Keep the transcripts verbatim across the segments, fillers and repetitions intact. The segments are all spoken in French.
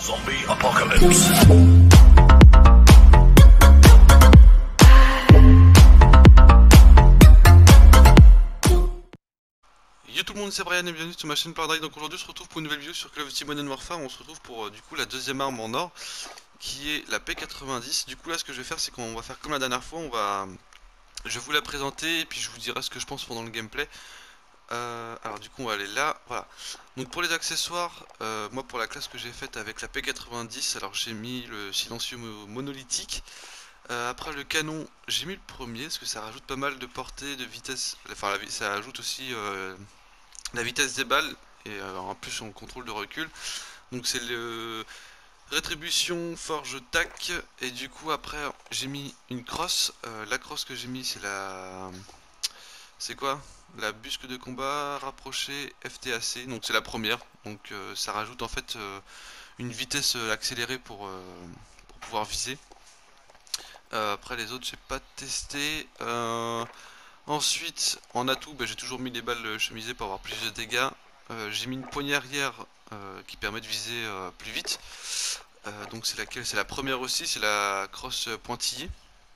Zombie Apocalypse. Yo tout le monde, c'est Brian et bienvenue sur ma chaîne Paradise. Donc aujourd'hui on se retrouve pour une nouvelle vidéo sur Call of Duty Modern Warfare. On se retrouve pour euh, du coup la deuxième arme en or qui est la P quatre-vingt-dix. Du coup là ce que je vais faire c'est qu'on va faire comme la dernière fois. On va, je vais vous la présenter et puis je vous dirai ce que je pense pendant le gameplay. Euh, alors du coup on va aller là, voilà. Donc pour les accessoires, euh, moi pour la classe que j'ai faite avec la P quatre-vingt-dix, alors j'ai mis le silencieux mo monolithique. Euh, après le canon, j'ai mis le premier parce que ça rajoute pas mal de portée, de vitesse. Enfin la, ça ajoute aussi euh, la vitesse des balles et euh, en plus on contrôle de recul. Donc c'est le rétribution forge tac et du coup après j'ai mis une crosse. Euh, la crosse que j'ai mis c'est la... C'est quoi? La busque de combat rapprochée F T A C, donc c'est la première, donc euh, ça rajoute en fait euh, une vitesse euh, accélérée pour, euh, pour pouvoir viser. Euh, après les autres j'ai pas testé. Euh, ensuite en atout bah, j'ai toujours mis les balles chemisées pour avoir plus de dégâts. Euh, j'ai mis une poignée arrière euh, qui permet de viser euh, plus vite. Euh, donc c'est laquelle? C'est la première aussi, c'est la crosse pointillée.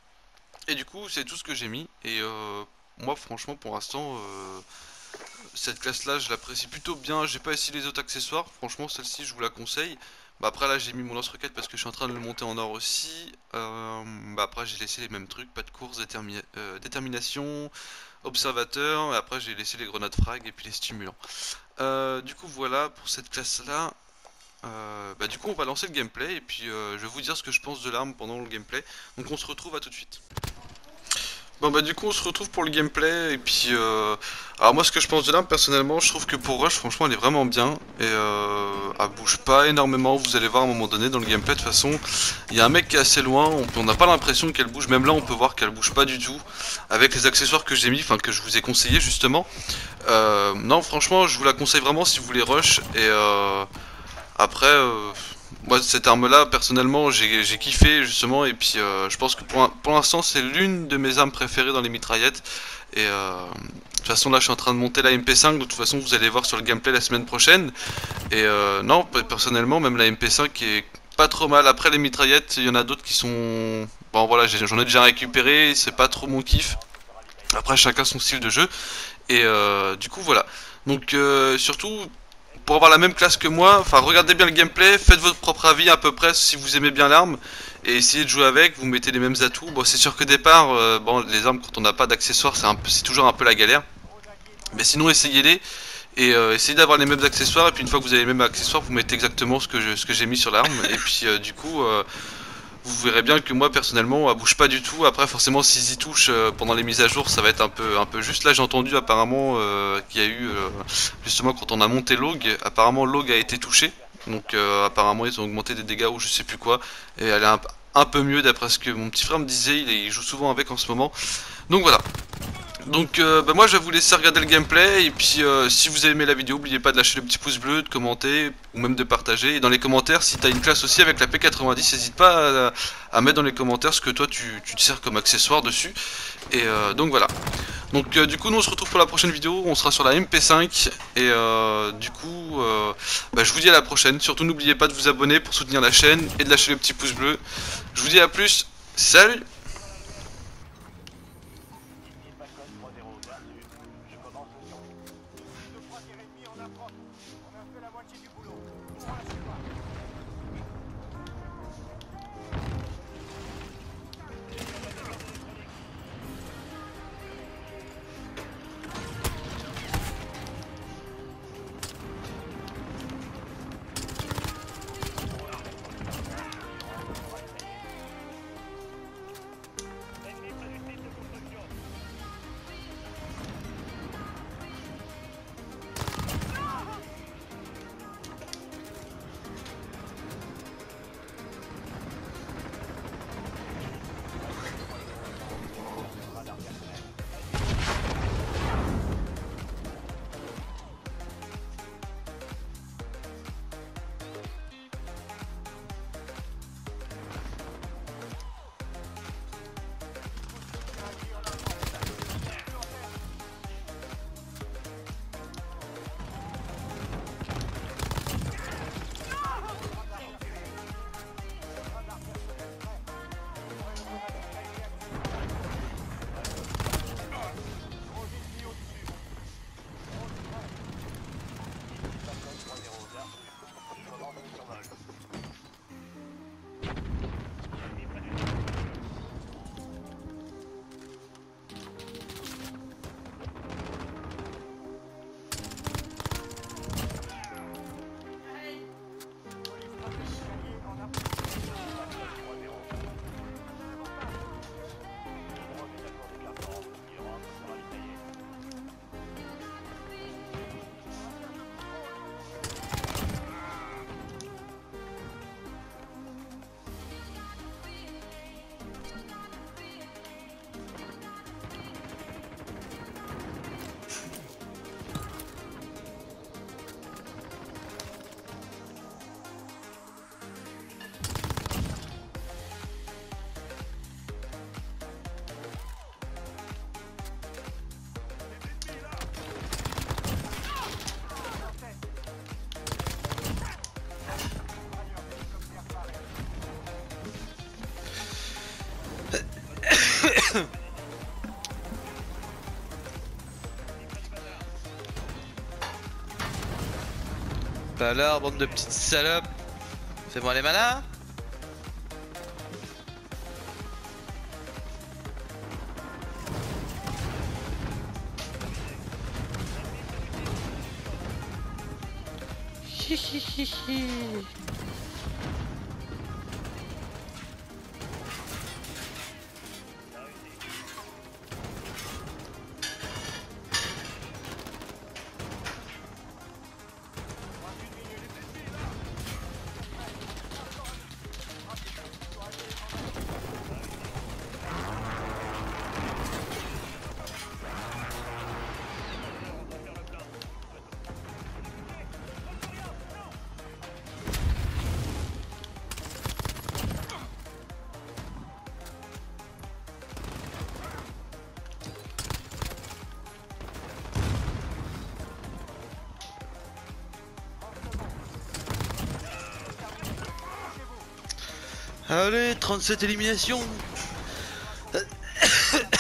Et du coup c'est tout ce que j'ai mis et euh, moi franchement pour l'instant euh, cette classe là je l'apprécie plutôt bien. J'ai pas essayé les autres accessoires, franchement celle-ci je vous la conseille. Bah après là j'ai mis mon lance-roquette parce que je suis en train de le monter en or aussi. euh, Bah après j'ai laissé les mêmes trucs, pas de course, détermi euh, détermination, observateur, et après j'ai laissé les grenades frag et puis les stimulants. euh, Du coup voilà pour cette classe là. Euh, bah du coup on va lancer le gameplay et puis euh, je vais vous dire ce que je pense de l'arme pendant le gameplay. Donc on se retrouve à tout de suite. Bon bah du coup on se retrouve pour le gameplay et puis euh... alors moi ce que je pense de l'arme personnellement, je trouve que pour rush franchement elle est vraiment bien et euh... elle bouge pas énormément. Vous allez voir à un moment donné dans le gameplay, de toute façon il y a un mec qui est assez loin, on n'a pas l'impression qu'elle bouge, même là on peut voir qu'elle bouge pas du tout avec les accessoires que j'ai mis, enfin que je vous ai conseillé justement. euh... Non franchement je vous la conseille vraiment si vous voulez rush et euh... après euh... moi cette arme là personnellement j'ai kiffé justement et puis euh, je pense que pour, pour l'instant c'est l'une de mes armes préférées dans les mitraillettes. Et euh, de toute façon là je suis en train de monter la M P cinq, de toute façon vous allez voir sur le gameplay la semaine prochaine. Et euh, non personnellement même la M P cinq est pas trop mal. Après les mitraillettes il y en a d'autres qui sont... Bon voilà j'en ai déjà récupéré, c'est pas trop mon kiff. Après chacun son style de jeu. Et euh, du coup voilà. Donc euh, surtout... Pour avoir la même classe que moi, enfin regardez bien le gameplay, faites votre propre avis à peu près si vous aimez bien l'arme et essayez de jouer avec, vous mettez les mêmes atouts. Bon c'est sûr que départ, euh, bon les armes quand on n'a pas d'accessoires c'est toujours un peu la galère, mais sinon essayez-les et euh, essayez d'avoir les mêmes accessoires et puis une fois que vous avez les mêmes accessoires vous mettez exactement ce que je, ce que j'ai mis sur l'arme et puis euh, du coup euh, vous verrez bien que moi personnellement elle bouge pas du tout. Après forcément s'ils y touchent euh, pendant les mises à jour ça va être un peu, un peu juste. Là j'ai entendu apparemment euh, qu'il y a eu euh, justement quand on a monté Log, apparemment Log a été touché. Donc euh, apparemment ils ont augmenté des dégâts ou je sais plus quoi. Et elle est un, un peu mieux d'après ce que mon petit frère me disait, il, il joue souvent avec en ce moment. Donc voilà. Donc euh, bah moi je vais vous laisser regarder le gameplay et puis euh, si vous avez aimé la vidéo n'oubliez pas de lâcher le petit pouce bleu, de commenter ou même de partager. Et dans les commentaires si tu as une classe aussi avec la P quatre-vingt-dix n'hésite pas à, à mettre dans les commentaires ce que toi tu, tu te sers comme accessoire dessus. Et euh, donc voilà. Donc euh, du coup nous on se retrouve pour la prochaine vidéo, on sera sur la M P cinq et euh, du coup euh, bah, je vous dis à la prochaine. Surtout n'oubliez pas de vous abonner pour soutenir la chaîne et de lâcher le petit pouce bleu. Je vous dis à plus, salut. alors, bande de petites salopes. Fais-moi les malins. Hihihihi. Allez, trente-sept éliminations.